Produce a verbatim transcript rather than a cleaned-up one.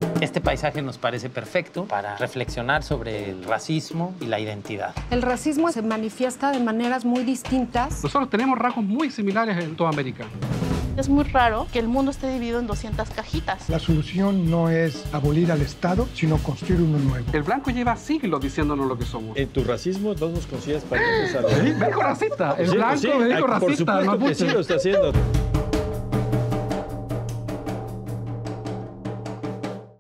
Este paisaje nos parece perfecto para reflexionar sobre el racismo y la identidad. El racismo se manifiesta de maneras muy distintas. Nosotros tenemos rasgos muy similares en toda América. Es muy raro que el mundo esté dividido en doscientas cajitas. La solución no es abolir al Estado, sino construir uno nuevo. El blanco lleva siglos diciéndonos lo que somos. En tu racismo no nos consideras parientes a los... Sí, me dijo racista. El Sí, blanco sí, me dijo por racista. supuesto No que sí lo está haciendo.